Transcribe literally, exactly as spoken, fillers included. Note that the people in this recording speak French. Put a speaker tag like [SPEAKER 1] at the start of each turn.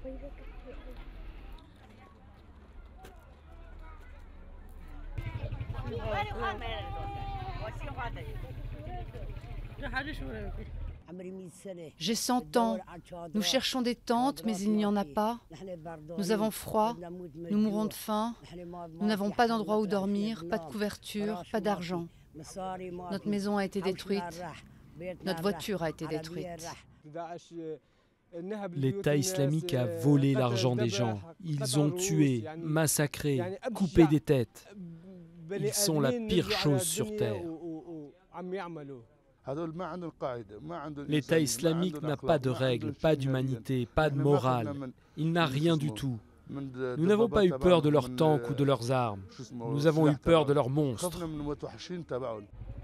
[SPEAKER 1] J'ai cent ans. Nous cherchons des tentes, mais il n'y en a pas. Nous avons froid. Nous mourons de faim. Nous n'avons pas d'endroit où dormir, pas de couverture, pas d'argent. Notre maison a été détruite. Notre voiture a été détruite.
[SPEAKER 2] L'État islamique a volé l'argent des gens. Ils ont tué, massacré, coupé des têtes. Ils sont la pire chose sur terre. L'État islamique n'a pas de règles, pas d'humanité, pas de morale. Il n'a rien du tout. Nous n'avons pas eu peur de leurs tanks ou de leurs armes. Nous avons eu peur de leurs monstres.